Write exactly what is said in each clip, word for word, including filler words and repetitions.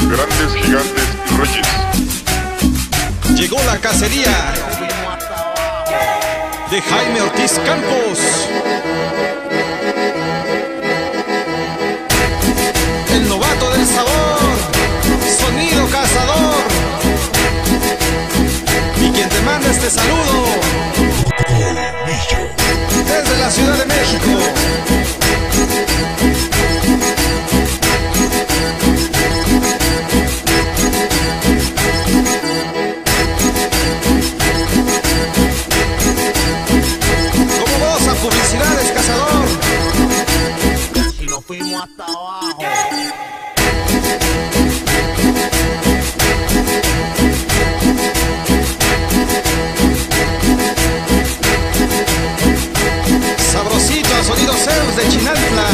Grandes Gigantes y Reyes. Llegó la cacería de Jaime Ortiz Campos. El novato del sabor, Sonido Cazador. Y quien te manda este saludo desde la Ciudad de México. Publicidades, Cazador. Y nos fuimos hasta abajo. Sabrosito a Sonido Zeus de Chinantla.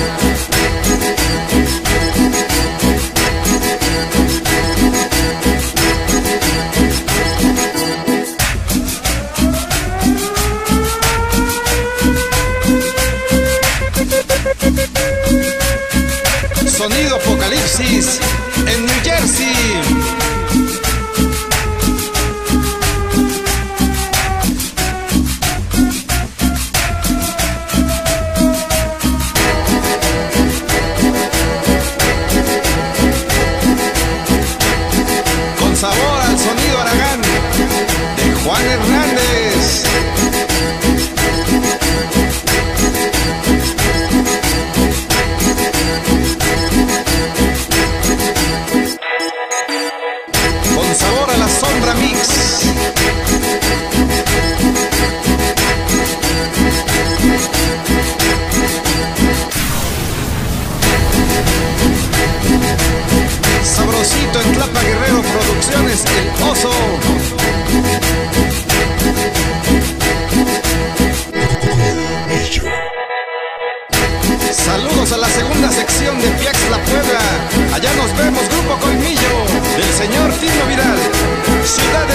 Sonido Apocalipsis en New Jersey. Con sabor al sonido Aragán de Juan Hernández. Con sabor a la sombra mix. Sabrosito en Tlapa Guerrero Producciones, El Oso. Saludos a la segunda sección de Piaxtla, Puebla. Allá nos vemos, Grupo Colmillo, del señor Tino Viral, Ciudad